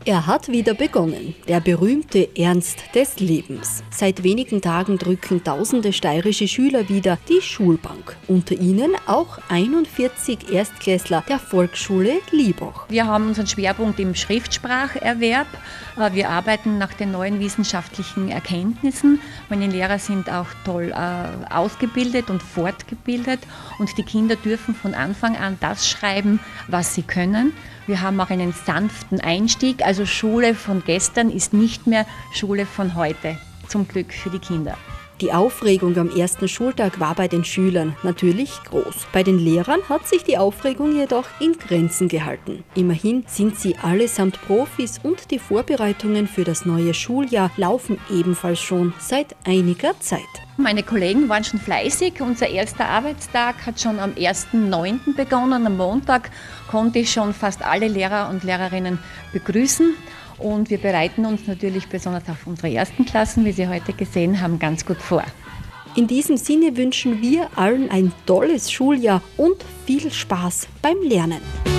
Er hat wieder begonnen, der berühmte Ernst des Lebens. Seit wenigen Tagen drücken tausende steirische Schüler wieder die Schulbank. Unter ihnen auch 41 Erstklässler der Volksschule Liebach. Wir haben unseren Schwerpunkt im Schriftspracherwerb. Wir arbeiten nach den neuen wissenschaftlichen Erkenntnissen. Meine Lehrer sind auch toll ausgebildet und fortgebildet und die Kinder dürfen von Anfang an das schreiben, was sie können. Wir haben auch einen sanften Einstieg, also Schule von gestern ist nicht mehr Schule von heute, zum Glück für die Kinder. Die Aufregung am ersten Schultag war bei den Schülern natürlich groß. Bei den Lehrern hat sich die Aufregung jedoch in Grenzen gehalten. Immerhin sind sie allesamt Profis und die Vorbereitungen für das neue Schuljahr laufen ebenfalls schon seit einiger Zeit. Meine Kollegen waren schon fleißig. Unser erster Arbeitstag hat schon am 1.9. begonnen. Am Montag konnte ich schon fast alle Lehrer und Lehrerinnen begrüßen. Und wir bereiten uns natürlich besonders auf unsere ersten Klassen, wie Sie heute gesehen haben, ganz gut vor. In diesem Sinne wünschen wir allen ein tolles Schuljahr und viel Spaß beim Lernen.